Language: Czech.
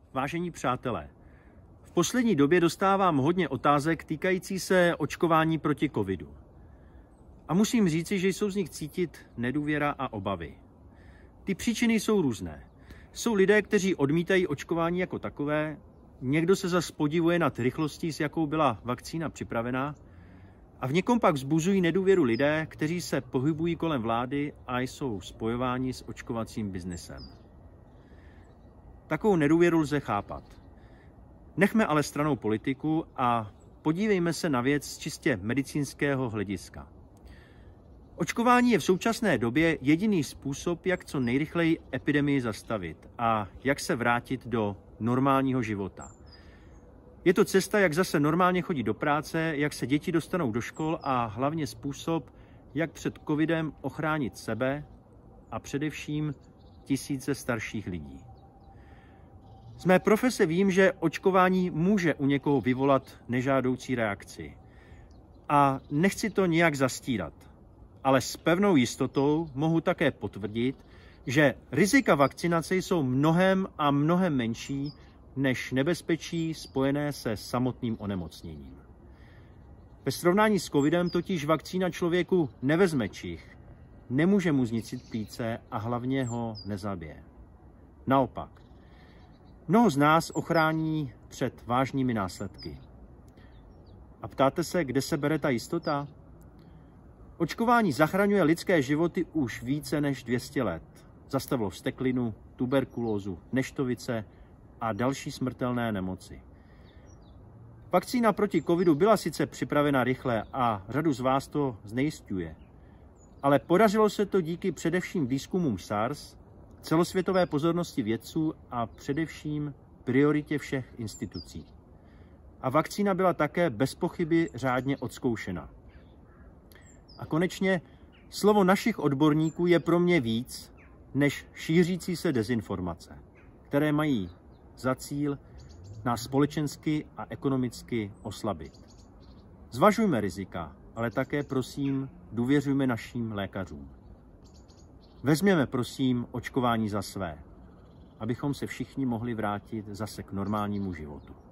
Vážení přátelé, v poslední době dostávám hodně otázek týkající se očkování proti covidu. A musím říci, že jsou z nich cítit nedůvěra a obavy. Ty příčiny jsou různé. Jsou lidé, kteří odmítají očkování jako takové, někdo se zas podivuje nad rychlostí, s jakou byla vakcína připravená, a v někom pak vzbuzují nedůvěru lidé, kteří se pohybují kolem vlády a jsou spojováni s očkovacím biznesem. Takovou nedůvěru lze chápat. Nechme ale stranou politiku a podívejme se na věc z čistě medicínského hlediska. Očkování je v současné době jediný způsob, jak co nejrychleji epidemii zastavit a jak se vrátit do normálního života. Je to cesta, jak zase normálně chodit do práce, jak se děti dostanou do škol a hlavně způsob, jak před covidem ochránit sebe a především tisíce starších lidí. Z mé profese vím, že očkování může u někoho vyvolat nežádoucí reakci. A nechci to nijak zastírat, ale s pevnou jistotou mohu také potvrdit, že rizika vakcinace jsou mnohem a mnohem menší než nebezpečí spojené se samotným onemocněním. Ve srovnání s covidem totiž vakcína člověku nevezme čich, nemůže mu zničit plíce a hlavně ho nezabije. Naopak, mnoho z nás ochrání před vážnými následky. A ptáte se, kde se bere ta jistota? Očkování zachraňuje lidské životy už více než 200 let. Zastavilo vzteklinu, tuberkulózu, neštovice a další smrtelné nemoci. Vakcína proti covidu byla sice připravena rychle a řadu z vás to znejisťuje, ale podařilo se to díky především výzkumům SARS, celosvětové pozornosti vědců a především prioritě všech institucí. A vakcína byla také bez pochyby řádně odzkoušena. A konečně slovo našich odborníků je pro mě víc než šířící se dezinformace, které mají za cíl nás společensky a ekonomicky oslabit. Zvažujme rizika, ale také prosím důvěřujme našim lékařům. Vezměme prosím očkování za své, abychom se všichni mohli vrátit zase k normálnímu životu.